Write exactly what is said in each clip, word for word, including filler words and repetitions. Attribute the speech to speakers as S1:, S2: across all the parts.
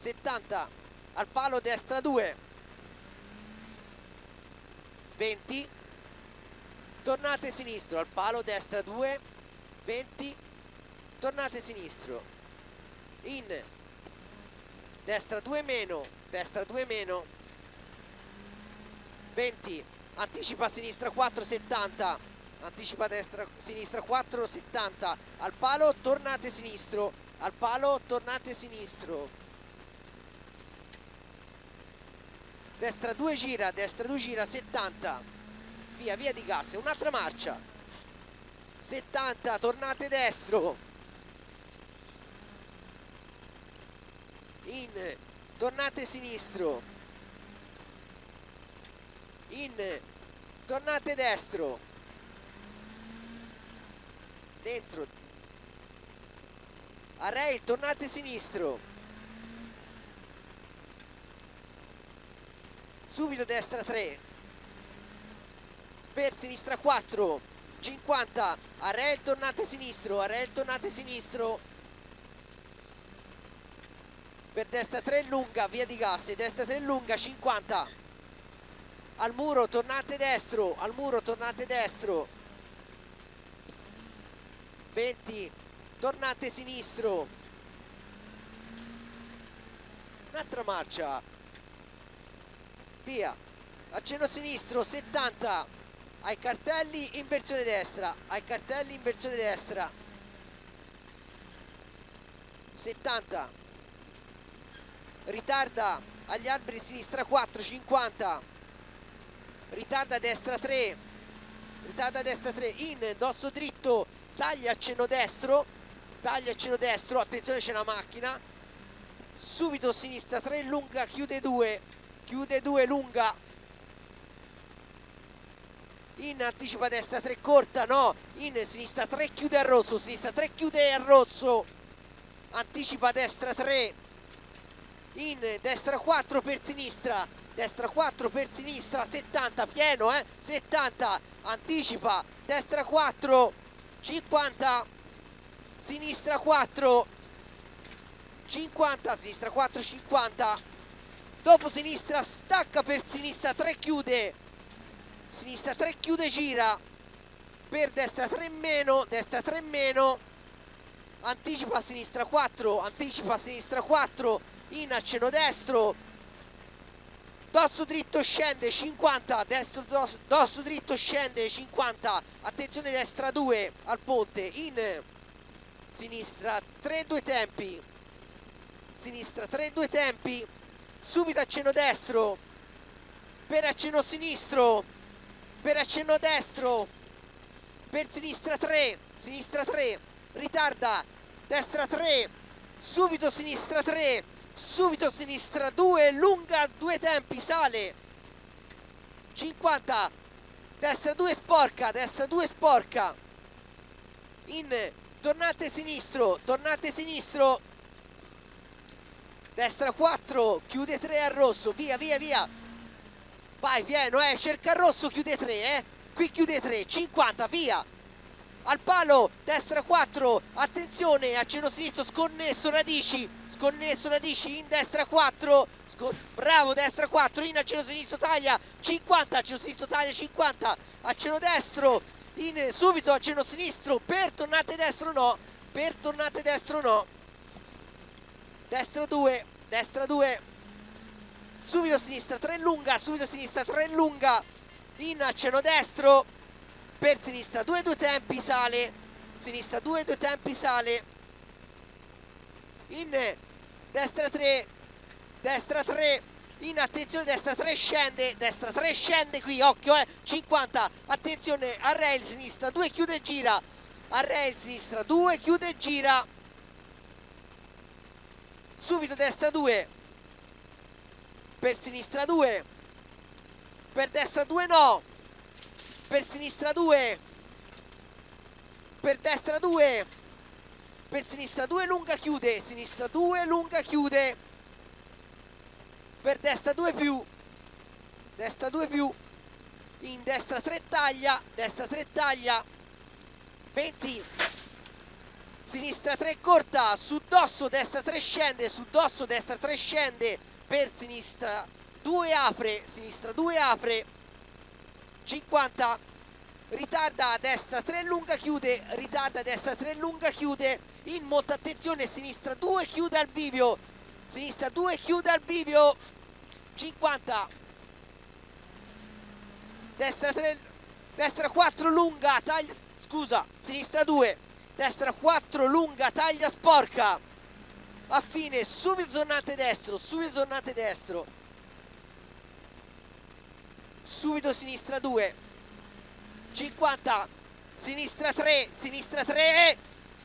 S1: settanta al palo, destra due, venti, tornate sinistro al palo, destra due, venti, tornate sinistro, in destra due meno, destra due meno, venti, anticipa a sinistra quattro, settanta, anticipa a destra sinistra quattro, settanta al palo, tornate sinistro al palo, tornate sinistro, destra due gira, destra due gira, settanta, via via di gas, un'altra marcia, settanta, tornate destro, in, tornate sinistro, in, tornate destro, dentro, a rail, tornate sinistro, subito destra tre, per sinistra quattro, cinquanta, a rail, tornate sinistro, a rail, tornate sinistro, per destra tre lunga, via di gas, destra tre lunga, cinquanta, al muro, tornate destro, al muro, tornate destro, venti, tornate sinistro, un'altra marcia, via, accenno sinistro, settanta, ai cartelli in versione destra, ai cartelli in versione destra, settanta, ritarda agli alberi sinistra quattro, cinquanta, ritarda a destra tre, ritarda a destra tre, in, dosso dritto, taglia accenno destro, taglia accenno destro, attenzione c'è la macchina, subito sinistra tre, lunga, chiude due, chiude due, lunga, in, anticipa destra tre, corta, no, in, sinistra tre, chiude a rosso, sinistra tre, chiude a rosso, anticipa destra tre, in, destra quattro per sinistra, destra quattro per sinistra, settanta, pieno, eh, settanta, anticipa, destra quattro, cinquanta, sinistra quattro, cinquanta, sinistra quattro, cinquanta, dopo sinistra, stacca per sinistra tre, chiude, sinistra tre, chiude, gira, per destra tre meno, destra tre meno, anticipa a sinistra quattro, anticipa a sinistra quattro, in, accenno destro, dosso dritto scende, cinquanta, destro, dosso, dosso dritto scende, cinquanta, attenzione destra due al ponte, in, sinistra tre, due tempi, sinistra tre, due tempi, subito accenno destro, per accenno sinistro, per accenno destro, per sinistra tre, sinistra tre, ritarda, destra tre, subito sinistra tre, subito sinistra due, lunga, due tempi, sale, cinquanta, destra due sporca, destra due sporca, in, tornate sinistro, tornate sinistro, destra quattro, chiude tre al rosso, via, via, via, vai pieno, eh, cerca il rosso, chiude tre, eh, qui chiude tre, cinquanta, via, al palo, destra quattro, attenzione, accenno sinistro, sconnesso, radici, sconnesso, radici, in destra quattro, bravo, destra quattro, in, accenno sinistro, taglia, cinquanta, accenno sinistro, taglia, cinquanta, accenno destro, in, subito, accenno sinistro, per tornate destro no, per tornate destro no, destro due, destra due, subito sinistra, tre lunga, subito sinistra, tre lunga, in, accenno destro, per sinistra due, due tempi, sale, sinistra due, due tempi, sale, in, destra tre, destra tre, in, attenzione, destra tre scende, destra tre scende qui, occhio, eh, cinquanta, attenzione, a rail sinistra due, chiude e gira, a rail sinistra due, chiude e gira, subito destra due, per sinistra due, per destra due no, per sinistra due, per destra due, per sinistra due, lunga, chiude, sinistra due, lunga, chiude, per destra due più, destra due più, in, destra tre taglia, destra tre taglia, venti, sinistra tre corta, su dosso, destra tre scende, su dosso, destra tre scende, per sinistra due apre, sinistra due apre, cinquanta, ritarda a destra tre lunga chiude, ritarda a destra tre lunga chiude, in molta attenzione, sinistra due chiude al bivio, sinistra due chiude al bivio, cinquanta, destra tre, destra quattro lunga, taglia, scusa, sinistra due, destra quattro lunga, taglia sporca, a fine, subito tornante destro, subito tornante destro, subito sinistra due, cinquanta, sinistra tre, sinistra tre,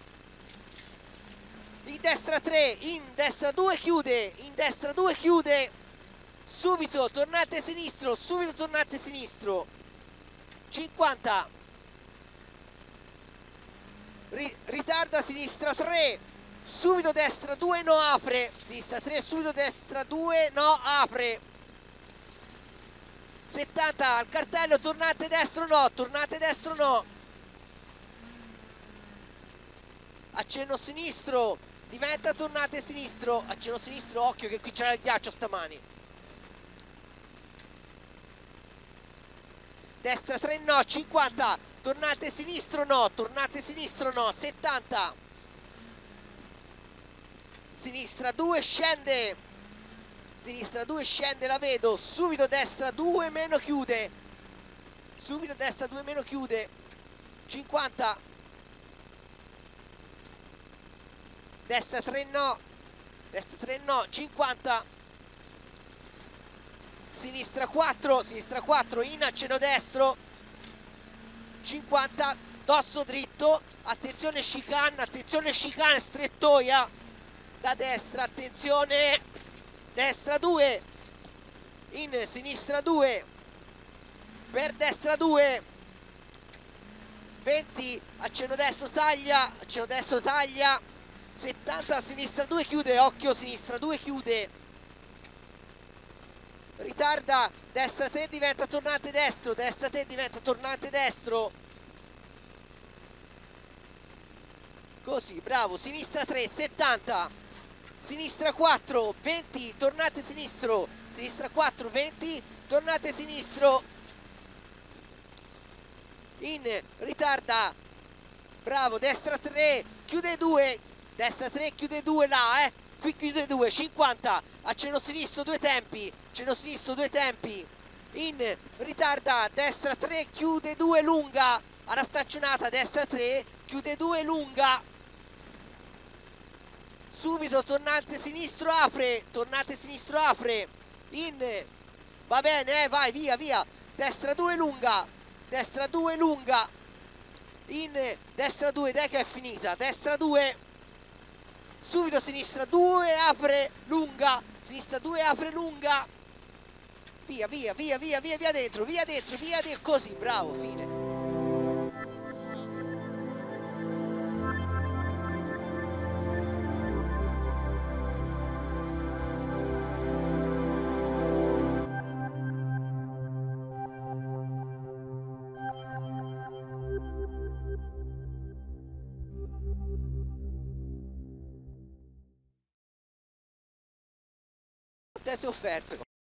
S1: in destra tre, in destra due chiude, in destra due chiude, subito tornante sinistro, subito tornante sinistro, cinquanta, Ri ritarda sinistra tre, subito destra due no apre, sinistra tre, subito destra due no apre, settanta al cartello, tornante destro no, tornante destro no, accenno sinistro, diventa tornante sinistro, accenno sinistro, occhio che qui c'era il ghiaccio stamani, destra tre no, cinquanta, tornante sinistro no, tornante sinistro no, settanta, sinistra due scende, sinistra due scende, la vedo, subito destra due meno chiude, subito destra due meno chiude, cinquanta, destra tre no, destra tre no, cinquanta, sinistra quattro, sinistra quattro, in accenno destro, cinquanta, dosso dritto, attenzione chicane, attenzione chicane, strettoia, da destra, attenzione, destra due, in sinistra due, per destra due, venti, accenno destro taglia, accenno destro taglia, settanta, sinistra due chiude, occhio sinistra due chiude, ritarda, destra tre diventa tornante destro, destra tre diventa tornante destro, così, bravo, sinistra tre, settanta, sinistra quattro, venti, tornate sinistro, sinistra quattro, venti, tornate sinistro, in, ritarda, bravo, destra tre, chiude due, destra tre, chiude due là, eh, qui chiude due, cinquanta, accenno sinistro, due tempi, accenno sinistro, due tempi, in, ritarda, destra tre, chiude due lunga, alla staccionata, destra tre, chiude due lunga, subito tornante sinistro apre, tornante sinistro apre, in, va bene, eh, vai, via, via, destra due lunga, destra due lunga, in, destra due, dai che è finita, destra due, subito sinistra due apre lunga, sinistra due apre lunga, via, via, via, via, via, via dentro, via dentro, via dentro, così, bravo, fine. Tese offerte.